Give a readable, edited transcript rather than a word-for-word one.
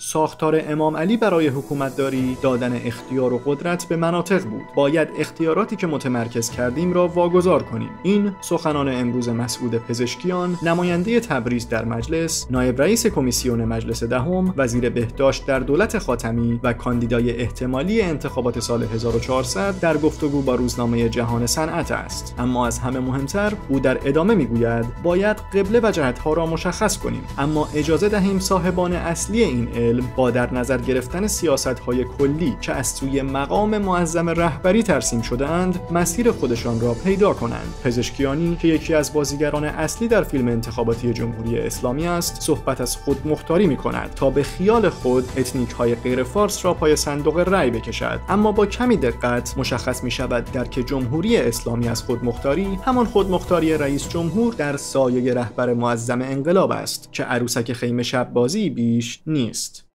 ساختار امام علی برای حکومتداری دادن اختیار و قدرت به مناطق بود. باید اختیاراتی که متمرکز کردیم را واگذار کنیم. این سخنان امروز مسعود پزشکیان، نماینده تبریز در مجلس، نایب رئیس کمیسیون مجلس دهم، وزیر بهداشت در دولت خاتمی و کاندیدای احتمالی انتخابات سال 1400 در گفتگو با روزنامه جهان صنعت است. اما از همه مهمتر، او در ادامه میگوید باید قبله و جهت‌ها را مشخص کنیم، اما اجازه دهیم صاحبان اصلی این علم با در نظر گرفتن سیاست‌های کلی که از سوی مقام معظم رهبری ترسیم شده‌اند مسیر خودشان را پیدا کنند. پزشکیانی که یکی از بازیگران اصلی در فیلم انتخاباتی جمهوری اسلامی است، صحبت از خودمختاری می‌کند تا به خیال خود اتنیک‌های غیر فارس را پای صندوق رأی بکشد. اما با کمی دقت مشخص می‌شود درک جمهوری اسلامی از خودمختاری همان خودمختاری رئیس جمهور در سایه رهبر معظم انقلاب است که عروسک خیمه شب بازی بیش نیست.